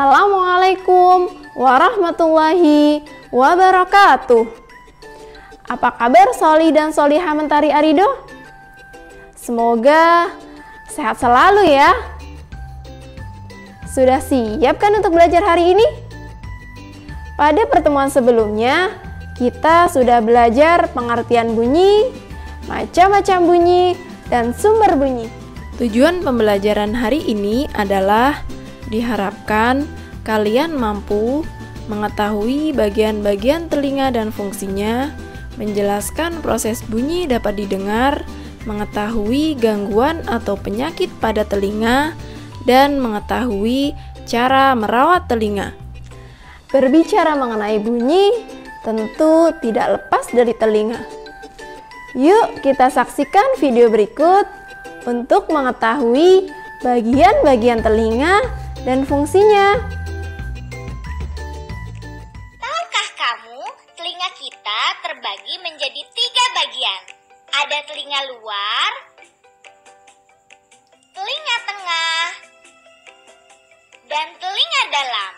Assalamualaikum warahmatullahi wabarakatuh. Apa kabar Soli dan Solihah Mentari Arido? Semoga sehat selalu ya. Sudah siap kan untuk belajar hari ini? Pada pertemuan sebelumnya, kita sudah belajar pengertian bunyi, macam-macam bunyi, dan sumber bunyi. Tujuan pembelajaran hari ini adalah diharapkan kalian mampu mengetahui bagian-bagian telinga dan fungsinya, menjelaskan proses bunyi dapat didengar, mengetahui gangguan atau penyakit pada telinga, dan mengetahui cara merawat telinga. Berbicara mengenai bunyi, tentu tidak lepas dari telinga. Yuk kita saksikan video berikut untuk mengetahui bagian-bagian telinga dan fungsinya. Tahukah kamu, telinga kita terbagi menjadi 3 bagian. Ada telinga luar, telinga tengah, dan telinga dalam.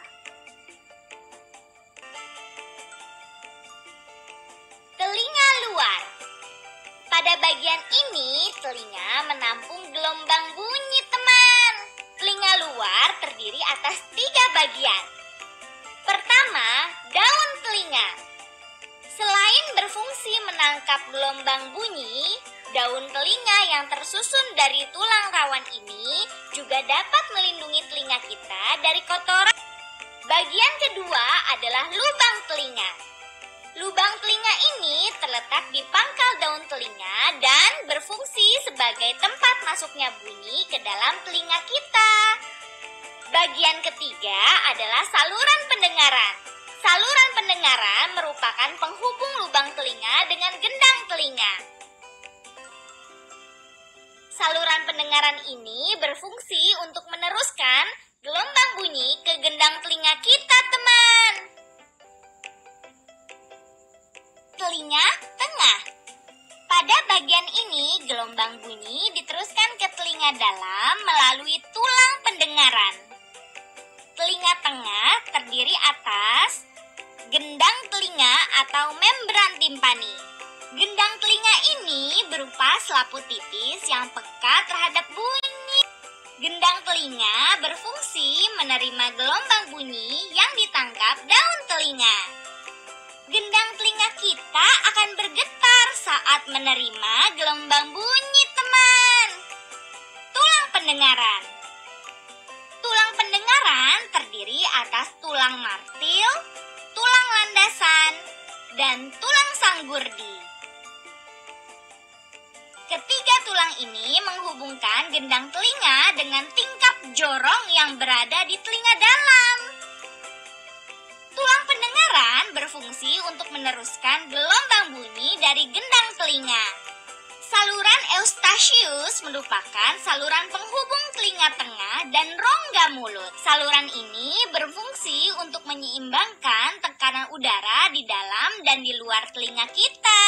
Telinga luar. Pada bagian ini, telinga menampung gelombang bunyi, teman. Telinga luar terdiri atas 3 bagian. Pertama, daun telinga. Selain berfungsi menangkap gelombang bunyi, daun telinga yang tersusun dari tulang rawan ini juga dapat melindungi telinga kita dari kotoran. Bagian kedua adalah lubang telinga. Lubang telinga ini terletak di pangkal daun telinga dan berfungsi sebagai tempat masuknya bunyi ke dalam telinga kita. Bagian ketiga adalah saluran pendengaran. Saluran pendengaran merupakan penghubung lubang telinga dengan gendang telinga. Saluran pendengaran ini berfungsi untuk meneruskan gelombang bunyi ke gendang telinga kita, teman. Telinga tengah. Pada bagian ini, gelombang bunyi diteruskan ke telinga dalam melalui tulang pendengaran. Telinga tengah terdiri atas gendang telinga atau membran timpani. Gendang telinga ini berupa selaput tipis yang peka terhadap bunyi. Gendang telinga berfungsi menerima gelombang bunyi yang ditangkap daun telinga. Gendang telinga kita akan bergetar saat menerima gelombang bunyi, teman. Tulang pendengaran. Tulang pendengaran terdiri atas tulang martil, tulang landasan, dan tulang sanggurdi. Ketiga tulang ini menghubungkan gendang telinga dengan tingkap jorong yang berada di telinga dalam. Tulang pendengaran berfungsi untuk meneruskan gelombang bunyi dari gendang telinga. Saluran eustachius merupakan saluran penghubung telinga tengah dan rongga mulut. Saluran ini berfungsi untuk menyeimbangkan tekanan udara di dalam dan di luar telinga kita.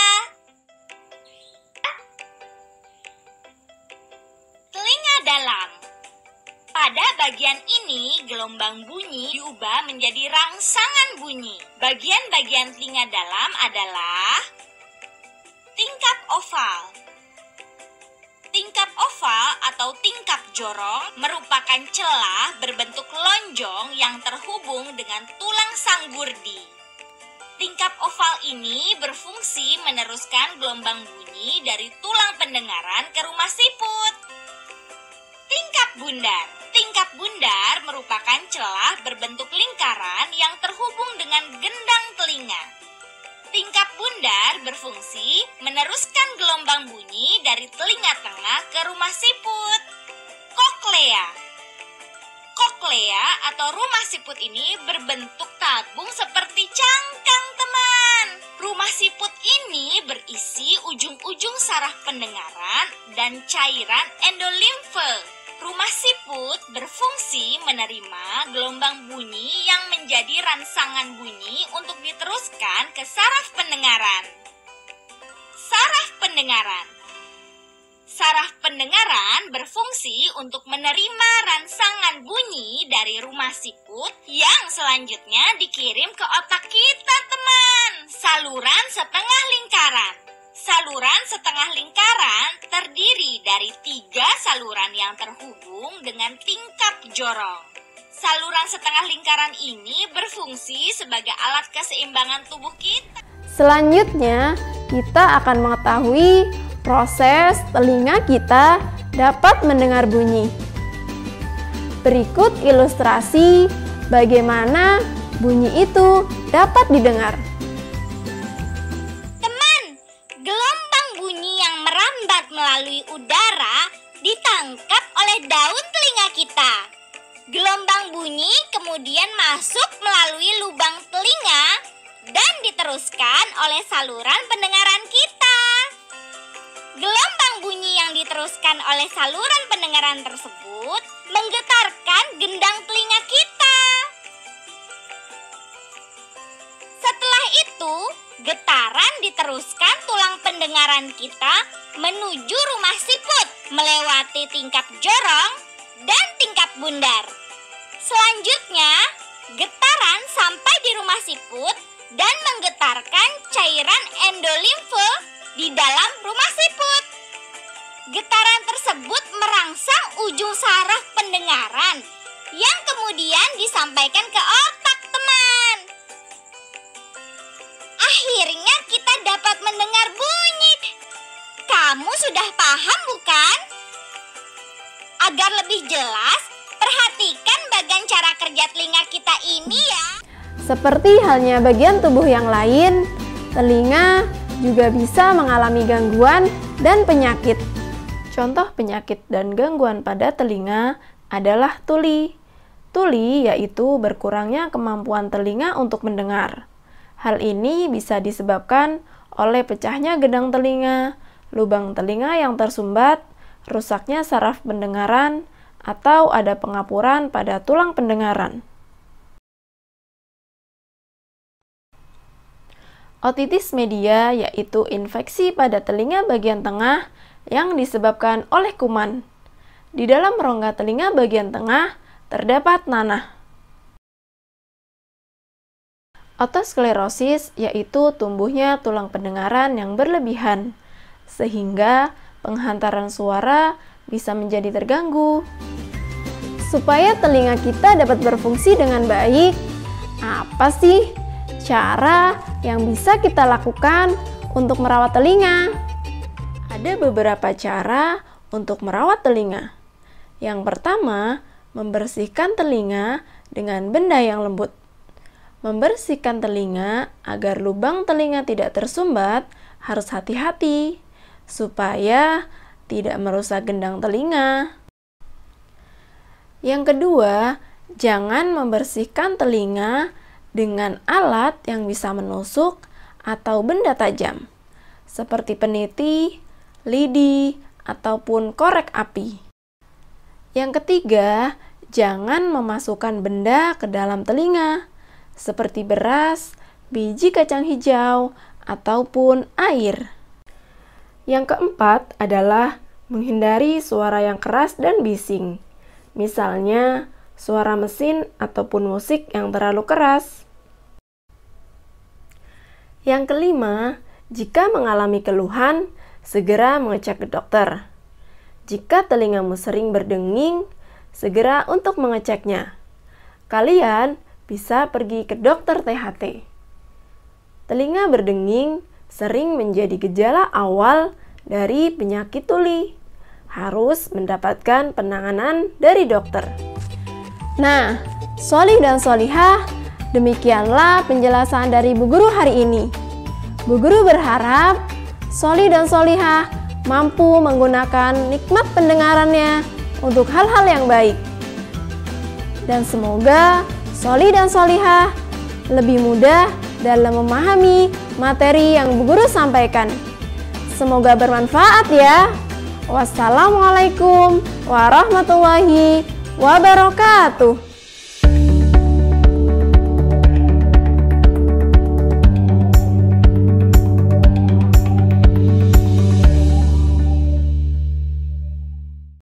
Telinga dalam. Pada bagian ini, gelombang bunyi diubah menjadi rangsangan bunyi. Bagian-bagian telinga dalam adalah tingkap oval. Tingkap oval atau tingkap jorong merupakan celah berbentuk lonjong yang terhubung dengan tulang sanggurdi. Tingkap oval ini berfungsi meneruskan gelombang bunyi dari tulang pendengaran ke rumah siput. Tingkap bundar. Tingkap bundar merupakan celah berbentuk lingkaran yang terhubung dengan gendang telinga. Tingkap bundar berfungsi meneruskan gelombang bunyi dari telinga tengah ke rumah siput. Koklea. Koklea atau rumah siput ini berbentuk tabung seperti cangkang, teman. Rumah siput ini berisi ujung-ujung saraf pendengaran dan cairan endolimfe. Rumah siput berfungsi menerima gelombang bunyi yang menjadi rangsangan bunyi untuk diteruskan ke saraf pendengaran. Saraf pendengaran. Saraf pendengaran berfungsi untuk menerima rangsangan bunyi dari rumah siput yang selanjutnya dikirim ke otak kita, teman. Saluran setengah lingkaran. Saluran setengah lingkaran terdiri dari 3 saluran yang terhubung dengan tingkap jorong. Saluran setengah lingkaran ini berfungsi sebagai alat keseimbangan tubuh kita. Selanjutnya, kita akan mengetahui proses telinga kita dapat mendengar bunyi. Berikut ilustrasi bagaimana bunyi itu dapat didengar. Teman, gelombang bunyi yang merambat melalui udara ditangkap oleh daun telinga kita. Gelombang bunyi kemudian masuk melalui lubang telinga dan diteruskan oleh saluran pendengaran kita. Gelombang bunyi yang diteruskan oleh saluran pendengaran tersebut menggetarkan gendang telinga kita. Setelah itu, getaran diteruskan tulang pendengaran kita menuju rumah siput melewati tingkap jorong dan tingkap bundar. Selanjutnya, getaran sampai di rumah siput dan menggetarkan cairan endolimfe di dalam rumah siput. Getaran tersebut merangsang ujung saraf pendengaran yang kemudian disampaikan ke otak, teman. Akhirnya kita dapat mendengar bunyi. Kamu sudah paham, bukan? Agar lebih jelas, perhatikan bagian cara kerja telinga kita ini ya. Seperti halnya bagian tubuh yang lain, telinga juga bisa mengalami gangguan dan penyakit. Contoh penyakit dan gangguan pada telinga adalah tuli. Tuli yaitu berkurangnya kemampuan telinga untuk mendengar. Hal ini bisa disebabkan oleh pecahnya gendang telinga, lubang telinga yang tersumbat, rusaknya saraf pendengaran, atau ada pengapuran pada tulang pendengaran. Otitis media yaitu infeksi pada telinga bagian tengah yang disebabkan oleh kuman. Di dalam rongga telinga bagian tengah terdapat nanah. Otosklerosis yaitu tumbuhnya tulang pendengaran yang berlebihan, sehingga penghantaran suara bisa menjadi terganggu. Supaya telinga kita dapat berfungsi dengan baik, apa sih cara yang bisa kita lakukan untuk merawat telinga? Ada beberapa cara untuk merawat telinga. Yang pertama, membersihkan telinga dengan benda yang lembut. Membersihkan telinga agar lubang telinga tidak tersumbat harus hati-hati supaya tidak merusak gendang telinga. Yang kedua, jangan membersihkan telinga dengan alat yang bisa menusuk atau benda tajam, seperti peniti, lidi, ataupun korek api. Yang ketiga, jangan memasukkan benda ke dalam telinga, seperti beras, biji kacang hijau, ataupun air. Yang keempat adalah menghindari suara yang keras dan bising, misalnya suara mesin ataupun musik yang terlalu keras. Yang kelima, jika mengalami keluhan, segera mengecek ke dokter. Jika telingamu sering berdenging, segera untuk mengeceknya. Kalian bisa pergi ke dokter THT. Telinga berdenging sering menjadi gejala awal dari penyakit tuli. Harus mendapatkan penanganan dari dokter. Nah, Sholih dan Sholihah, demikianlah penjelasan dari Bu Guru hari ini. Bu Guru berharap Sholih dan Sholihah mampu menggunakan nikmat pendengarannya untuk hal-hal yang baik. Dan semoga Sholih dan Sholihah lebih mudah dalam memahami materi yang Bu Guru sampaikan. Semoga bermanfaat ya. Wassalamualaikum warahmatullahi wabarakatuh.